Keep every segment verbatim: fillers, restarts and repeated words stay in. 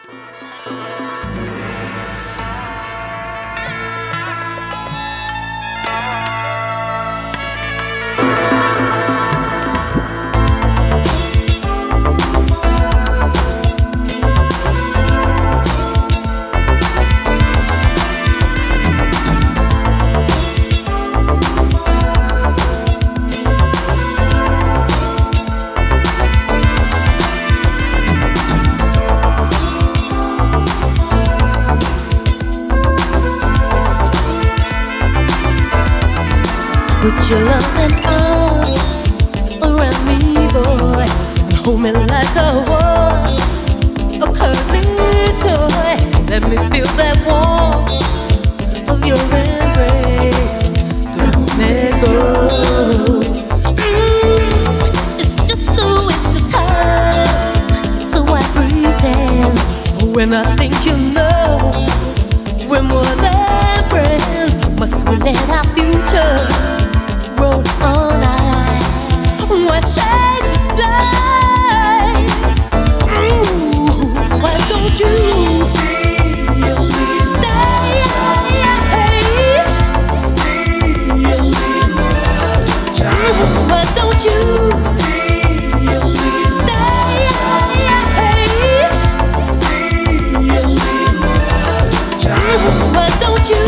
Put your loving arms around me, boy, and hold me like a war, a cuddly toy. Let me feel that warmth of your embrace. Don't let go. Mm, it's just a waste of time, so I pretend when I think you know we're more than friends. Must we let our future roll on ice? Why shade the dice? Ooh, why don't you stay? Stay, why don't you stay? Stay, why don't you?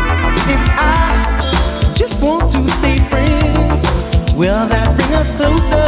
Will that bring us closer?